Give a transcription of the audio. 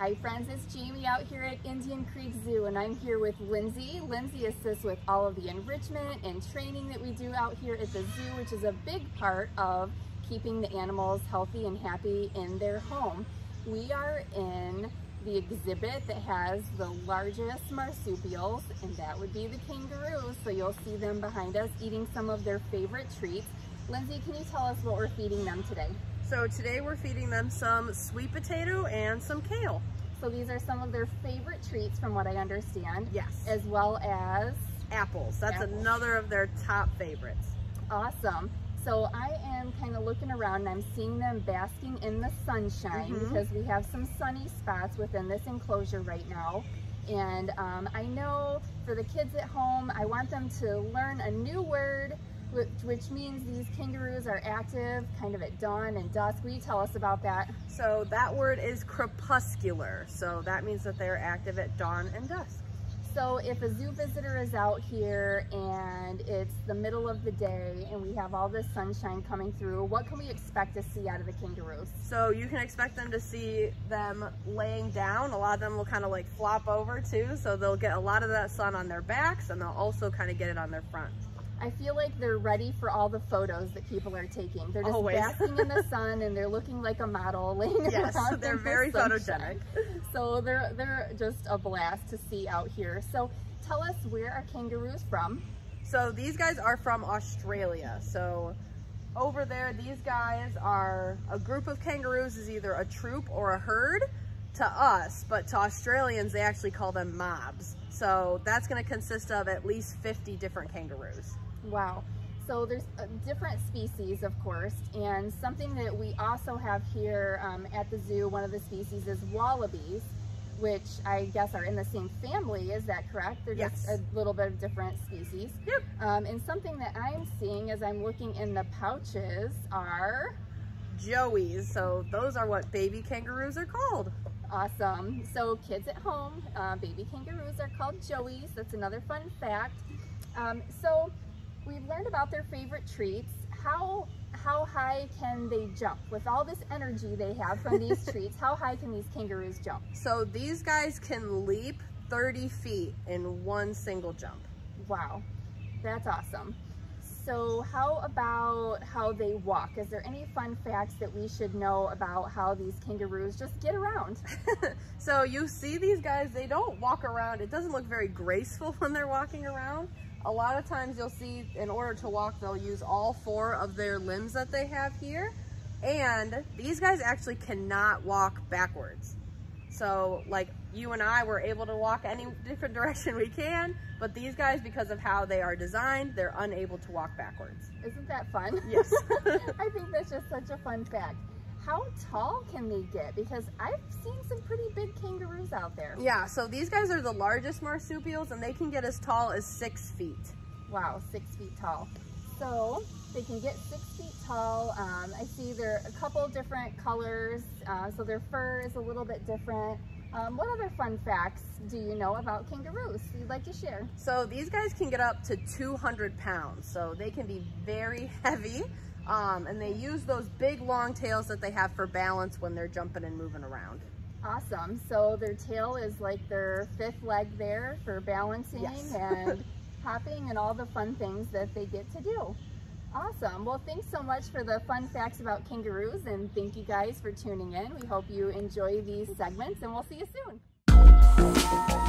Hi friends, it's Jamie out here at Indian Creek Zoo, and I'm here with Lindsay. Lindsay assists with all of the enrichment and training that we do out here at the zoo, which is a big part of keeping the animals healthy and happy in their home. We are in the exhibit that has the largest marsupials, and that would be the kangaroos. So you'll see them behind us eating some of their favorite treats. Lindsay, can you tell us what we're feeding them today? So today we're feeding them some sweet potato and some kale. So these are some of their favorite treats from what I understand. Yes. As well as apples. That's apples. Another of their top favorites. Awesome. So I am kind of looking around and I'm seeing them basking in the sunshine because we have some sunny spots within this enclosure right now. And I know for the kids at home, I want them to learn a new word, which means these kangaroos are active kind of at dawn and dusk. Will you tell us about that? So that word is crepuscular. So that means that they're active at dawn and dusk. So if a zoo visitor is out here and it's the middle of the day and we have all this sunshine coming through, what can we expect to see out of the kangaroos? So you can expect them to see them laying down. A lot of them will kind of like flop over too. So they'll get a lot of that sun on their backs, and they'll also kind of get it on their front. I feel like they're ready for all the photos that people are taking. They're just Always. basking in the sun and they're looking like a model laying around. Yes, they're very photogenic. So they're just a blast to see out here. So tell us, where are kangaroos from? So these guys are from Australia. So over there, these guys are a group of kangaroos, is either a troop or a herd to us, but to Australians, they actually call them mobs. So that's going to consist of at least 50 different kangaroos. Wow. So there's different species, of course, and something that we also have here at the zoo, one of the species is wallabies, which I guess are in the same family. Is that correct? They're just a little bit of different species. Yep. And something that I'm seeing as I'm looking in the pouches are joeys. So those are what baby kangaroos are called. Awesome. So kids at home, baby kangaroos are called joeys. That's another fun fact. So we've learned about their favorite treats. How high can they jump? With all this energy they have from these treats, how high can these kangaroos jump? So these guys can leap 30 feet in one single jump. Wow, that's awesome. So how about how they walk? Is there any fun facts that we should know about how these kangaroos just get around? So you see these guys, they don't walk around. It doesn't look very graceful when they're walking around. A lot of times you'll see, in order to walk, they'll use all 4 of their limbs that they have here. And these guys actually cannot walk backwards. So like you and I were able to walk any different direction we can, but these guys, because of how they are designed, they're unable to walk backwards. Isn't that fun? Yes. I think that's just such a fun fact. How tall can they get? Because I've seen some pretty big kangaroos out there. Yeah, so these guys are the largest marsupials, and they can get as tall as 6 feet. Wow, 6 feet tall. So they can get 6 feet tall. I see there are a couple different colors, so their fur is a little bit different. What other fun facts do you know about kangaroos you'd like to share? So these guys can get up to 200 pounds, so they can be very heavy, and they use those big long tails that they have for balance when they're jumping and moving around. Awesome. So their tail is like their 5th leg there for balancing and hopping and all the fun things that they get to do. Awesome. Well, thanks so much for the fun facts about kangaroos, and thank you guys for tuning in. We hope you enjoy these segments, and we'll see you soon.